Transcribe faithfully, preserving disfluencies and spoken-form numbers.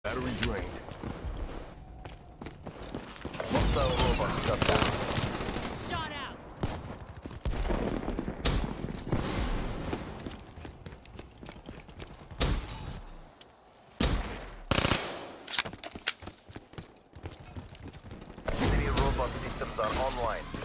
Battery drained. Hostile robot shut down. Shot out. Enemy robot systems are online.